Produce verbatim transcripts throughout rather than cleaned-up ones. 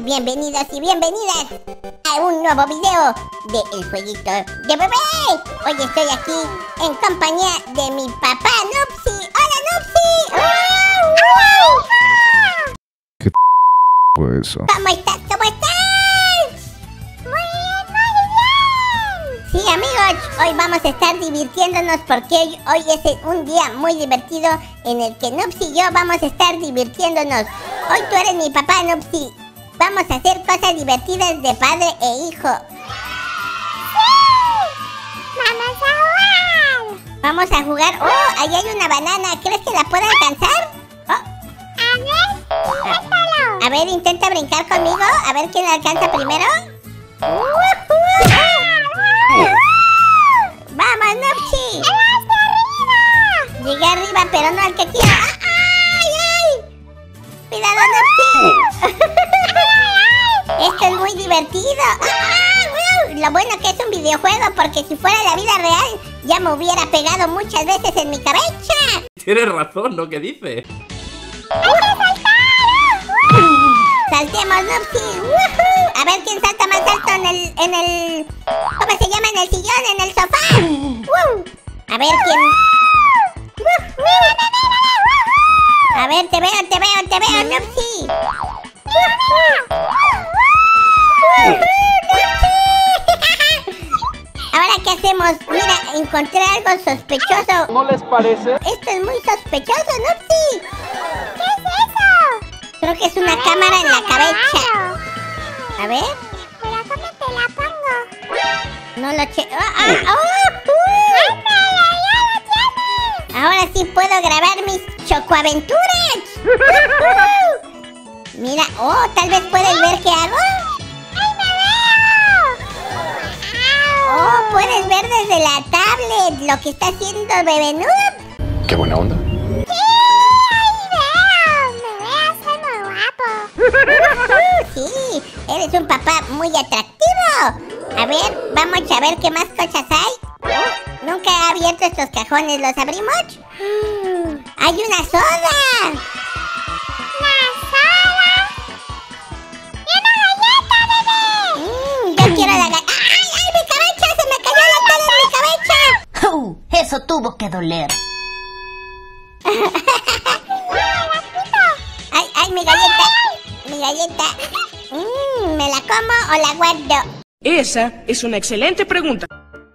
bienvenidos y bienvenidas a un nuevo video de El Jueguito de Bebé. Hoy estoy aquí en compañía de mi papá Nupsi. ¡Hola, Nupsi! ¡Hola! ¿Qué fue eso? ¿Cómo estás? ¿Cómo estás? Muy bien, muy bien. Sí, amigos, hoy vamos a estar divirtiéndonos porque hoy, hoy es un día muy divertido en el que Nupsi y yo vamos a estar divirtiéndonos. Hoy tú eres mi papá, Nupsi. Vamos a hacer cosas divertidas de padre e hijo. ¡Sí! ¡Vamos a jugar! Vamos a jugar. ¡Oh! Ahí hay una banana. ¿Crees que la pueda alcanzar? Oh. A ver, inténtalo. A ver, intenta brincar conmigo. A ver quién la alcanza primero. ¡Uh-huh! ¡Vamos, Nupsi! ¡Llegaste arriba! Llegué arriba, pero no al que quiero. ¡Ay, ay! ¡Cuidado, Nupsi! Esto es muy divertido. ¡Ah! Lo bueno que es un videojuego, porque si fuera la vida real ya me hubiera pegado muchas veces en mi cabeza. Tienes razón, ¿no? ¿Qué dice? ¡Hay que saltar! ¡Uh! ¡Saltemos, Nupsi! ¡Uh! A ver quién salta más alto en el, en el... ¿Cómo se llama? En el sillón, en el sofá. ¡Uh! A ver quién... ¡Uh! A ver, te veo, te veo, te veo, Nupsi. Ahora, ¿qué hacemos? Mira, encontré algo sospechoso. ¿No les parece? Esto es muy sospechoso, Nupsi. ¿Qué es eso? Creo que es una a cámara ver, en la cabeza. A ver. Pero ¿cómo te la pongo? No lo che... ¡Oh! ¡Oh! ¡Oh! ¡Uh! Ahora sí puedo grabar mis chocoaventuras. ¡Uh! Mira, oh, tal vez puedes ver qué hago. ¡Ay, me veo! Oh, puedes ver desde la tablet lo que está haciendo Bebé Noob. ¡Qué buena onda! ¡Sí! ¡Ahí veo! Me veo, soy muy guapo. Uh, sí, eres un papá muy atractivo. A ver, vamos a ver qué más cosas hay. Uh, nunca he abierto estos cajones, ¿los abrimos? Uh, ¡hay una soda! Quiero la galleta. ¡Ay, ay, mi cabeza! ¡Se me cayó la tele en mi cabeza! Uh, eso tuvo que doler. ¡Ay, ay, mi galleta! ¡Mi galleta! Mm, ¿me la como o la guardo? Esa es una excelente pregunta.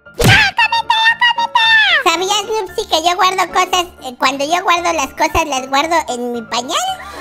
¿Sabías, Nupsi, que yo guardo cosas? Eh, cuando yo guardo las cosas, las guardo en mi pañal?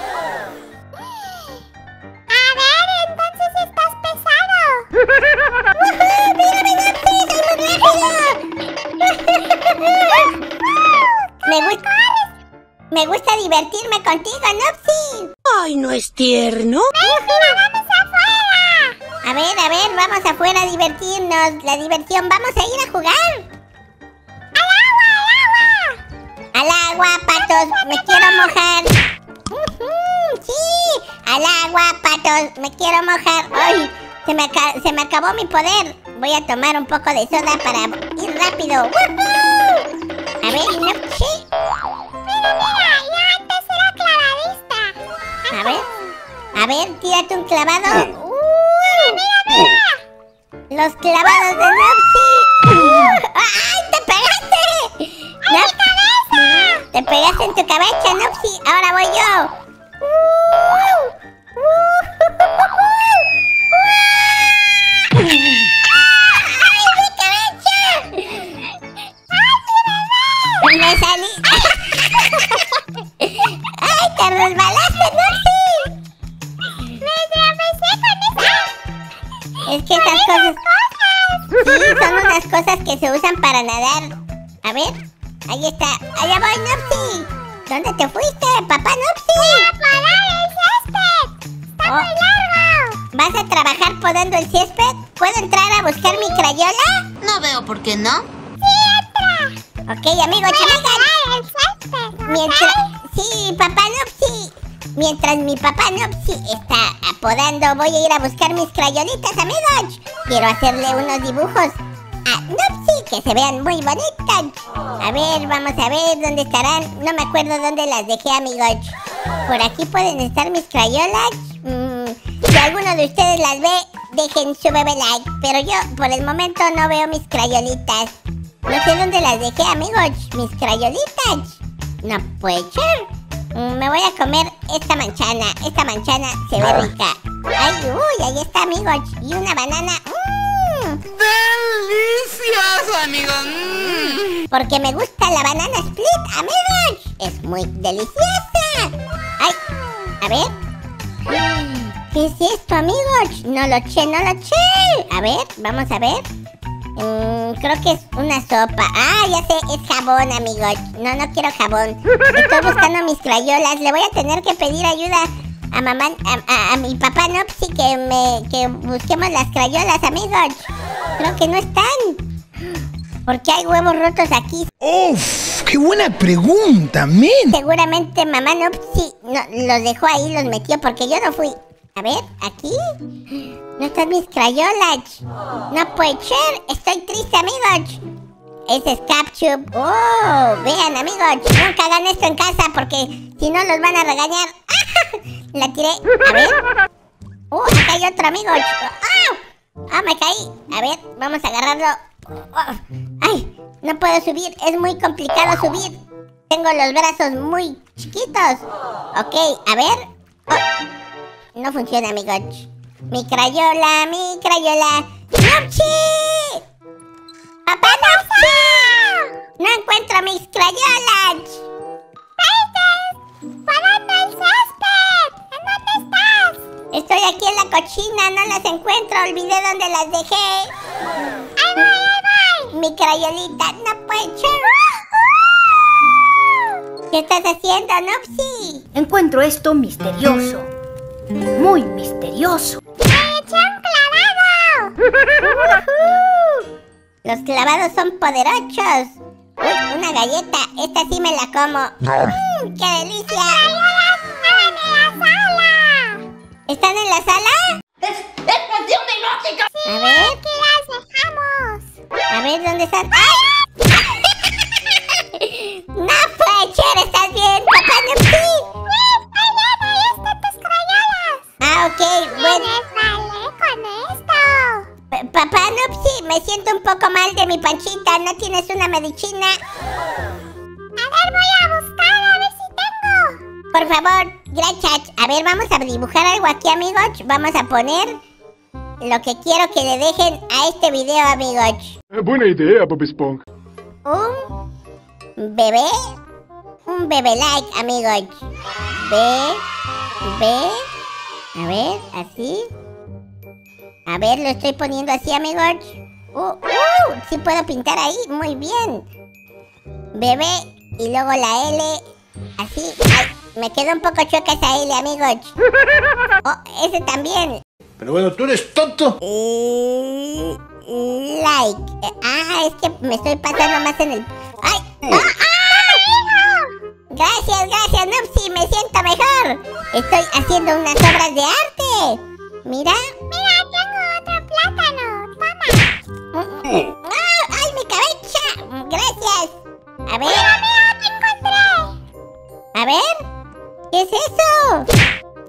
A ver, entonces estás pesado. ¡Uh-huh! ¡Mírame, Nupsi! ¡Soy muy rápido! Me gusta... Me gusta divertirme contigo, Nupsi. Ay, ¿no es tierno? ¡Ven, mira, vamos afuera! A ver, a ver, vamos afuera a divertirnos. La diversión, vamos a ir a jugar. ¡Al agua, al agua! Al agua, patos, me quiero mojar. Uh-huh, sí, al agua, patos, me quiero mojar. ¡Ay! Se me, se me acabó mi poder. Voy a tomar un poco de soda para ir rápido. ¡Woohoo! A ver, Nupsi. Mira, mira, ya antes era clavadista. A ver, a ver, tírate un clavado. ¡Uh! ¡Mira, mira! Los clavados de Nupsi. ¡Uh! ¡Ay, te pegaste! ¡Ay, mi cabeza! Te pegaste en tu cabeza, Nupsi. Ahora voy yo. ¡Uh! ¡Uh! ¡Ay, mi cabeza! ¡Ay, me salí! ¡Ay, te resbalaste, Nupsi! ¡Me tropecé con esa! Es que esas cosas... Sí, son unas cosas que se usan para nadar. A ver, ahí está. ¡Allá voy, Nupsi! ¿Dónde te fuiste, papá Nupsi? ¡Voy a podar el césped! ¡Está oh. muy largo! ¿Vas a trabajar podando el césped? ¿Puedo entrar a buscar mi crayola? No veo por qué no. ¡Sí, entra! Ok, amigos, amigas. El césped, Mientras... Sí, papá Nupsi. Mientras mi papá Nupsi está podando, voy a ir a buscar mis crayolitas, amigos. Quiero hacerle unos dibujos a Nupsi que se vean muy bonitas. A ver, vamos a ver dónde estarán. No me acuerdo dónde las dejé, amigos. Por aquí pueden estar mis crayolas. Mm, atención. Si alguno de ustedes las ve, dejen su bebé like. Pero yo, por el momento, no veo mis crayolitas. No sé dónde las dejé, amigos. Mis crayolitas. No puede ser. Mm, me voy a comer esta manzana. Esta manzana se ve rica. Ay, uy, ahí está, amigos. Y una banana. ¡Mmm! ¡Delicioso, amigos! Mm. Porque me gusta la banana split, amigos. Es muy deliciosa. Ay, a ver. ¿Qué es esto, amigos? No lo sé, no lo sé. A ver, vamos a ver. Mm, creo que es una sopa. Ah, ya sé, es jabón, amigos. No, no quiero jabón. Estoy buscando mis crayolas. Le voy a tener que pedir ayuda a mamá, a, a, a mi papá Nopsi, que me que busquemos las crayolas, amigos. Creo que no están. Porque hay huevos rotos aquí. ¡Uf! ¡Qué buena pregunta, men! Seguramente mamá Nopsi no, los dejó ahí, los metió, porque yo no fui. A ver, ¿aquí? No están mis crayolas. No puede ser. Estoy triste, amigos. Ese es Captube. Oh, vean, amigos. Nunca hagan esto en casa porque si no los van a regañar. La tiré. A ver. Oh, acá hay otro, amigos. Oh, ah, me caí. A ver, vamos a agarrarlo. Oh, ay, no puedo subir. Es muy complicado subir. Tengo los brazos muy chiquitos. Ok, a ver. Oh. No funciona, amigos. Mi crayola, mi crayola. ¡Nopsi! ¡Papá Nopsi! ¡No encuentro mis crayolas! ¡¿Por dónde el césped? ¿En dónde estás? Estoy aquí en la cocina, no las encuentro. Olvidé dónde las dejé. ¡Ahí voy, ahí voy! Mi crayolita, no puede ser. ¿Qué estás haciendo, Nopsi? Encuentro esto misterioso. Muy misterioso. ¡Me eché un clavado! Los clavados son poderosos. Uy, una galleta. Esta sí me la como. Mm, ¡qué delicia! ¡Están en la sala! ¿Están en la sala? ¡Es, es cuestión de lógica! Sí, A ver. aquí las dejamos. A ver, ¿dónde están? ¡Ay! ¡No puede ser! ¿Estás bien, papá Nopsi? ¡Sí, estoy bien! ¡Ahí están tus crayolas! Ah, ok, bueno. ¡Tienes con esto! P- Papá Nopsi, me siento un poco mal de mi panchita. ¿No tienes una medicina? A ver, voy a buscar, a ver si tengo. Por favor, gracias. A ver, vamos a dibujar algo aquí, amigos. Vamos a poner lo que quiero que le dejen a este video, amigos. Buena idea, Bob Esponja. Un bebé. Un bebé like, amigos. Be, be. A ver, así. A ver, lo estoy poniendo así, amigos. Uh, uh, sí puedo pintar ahí, muy bien. Bebé y luego la L. Así. Ay, me quedó un poco chueca esa L, amigos. Oh, ese también. Pero bueno, ¿tú eres tonto? Eh, like. Eh, ah, es que me estoy pasando más en el... ¡Ay! ¡Ah! ¡Ah! Gracias, gracias, Nopsi. Me siento mejor. Estoy haciendo unas obras de arte. Mira. Mira, tengo otro plátano. Toma. ¡Ah! ¡Ay, mi cabeza! Gracias. A ver. Mira, mira, te encontré. A ver. ¿Qué es eso?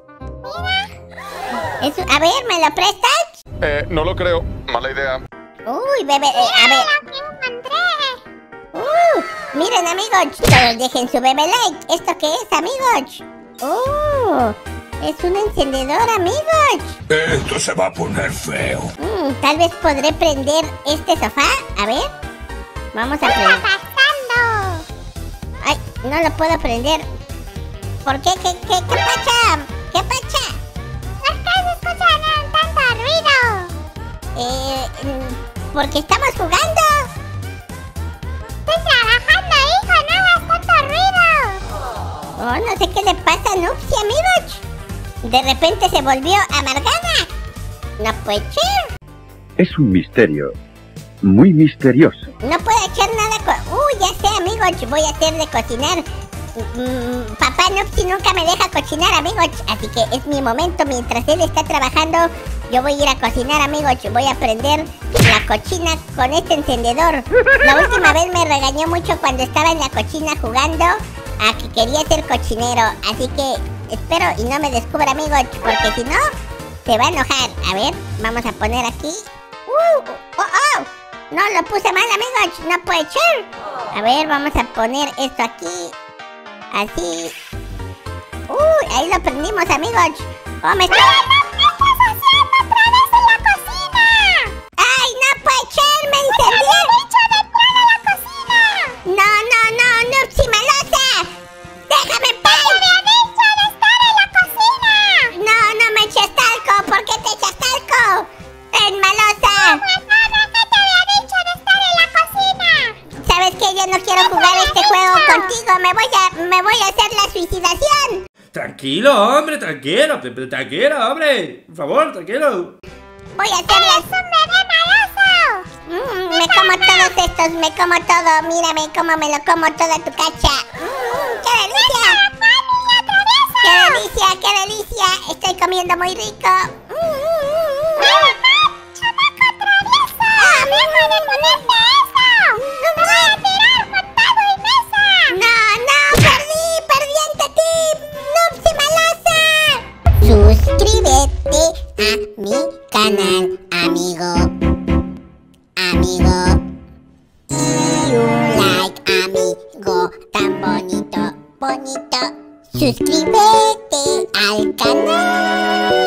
Mira. Eso, a ver, ¿me lo prestas? Eh, no lo creo. Mala idea. Uy, bebé. eh, a ver. Lo que encontré. Uh, miren, amigos. Todos dejen su bebé like. ¿Esto qué es, amigos? Uh, es un encendedor, amigos. Esto se va a poner feo. Mm, tal vez podré prender este sofá. A ver. Vamos a ¿Qué prender. está pasando? Ay, no lo puedo prender. ¿Por qué? ¿Qué, qué, qué pasa? ¿Qué pasa? ¿Por qué se escuchan tanto ruido? Eh, mm, porque estamos jugando. Estoy trabajando, hijo, no hagas tanto ruido. Oh, no sé qué le pasa a Nopsi, amigos. De repente se volvió amargada. No puede ser. Es un misterio. Muy misterioso. No puedo echar nada con... Uy, ya sé, amigos. Voy a hacer de cocinar. Mm, papá Nopsi nunca me deja cocinar, amigos. Así que es mi momento. Mientras él está trabajando, yo voy a ir a cocinar, amigos. Voy a prender la cocina con este encendedor. La última vez me regañó mucho cuando estaba en la cocina jugando a que quería ser cochinero. Así que espero y no me descubra, amigos, porque si no, Se va a enojar. A ver, vamos a poner aquí. Uh, oh, oh. No, lo puse mal, amigos. No puede ser. A ver, vamos a poner esto aquí. Así. Uy, ahí lo prendimos, amigos. Oh, me estoy... ¡Ay, no puede ser! ¡Me incendié! ¡No, no, no! ¡Nupsi Malosa! ¡Déjame en paz! No, no me eches talco. ¿Por qué te echas talco? ¡En Malosa! ¿Sabes qué? Yo no quiero jugar este juego contigo. Me voy a, me voy a hacer la suicidación. Tranquilo, hombre, tranquilo. Tranquilo, hombre. Por favor, tranquilo. Voy a hacer la... Mm, me como todos estos, me como todo. Mírame cómo me lo como toda tu cacha. Mm, ¡qué delicia! ¡Qué delicia, qué delicia! Estoy comiendo muy rico. Mm, mm, mm. ¡Chamaco travieso! ¡Ah, me de ponerte eso! ¡No voy a tirar montado en mesa! ¡No, no! ¡Perdí! ¡Perdí ante ti! ¡Nupsi Malosa! Suscríbete a mi canal, amigo. Amigo. Y un like, amigo. Tan bonito, bonito. Suscríbete al canal.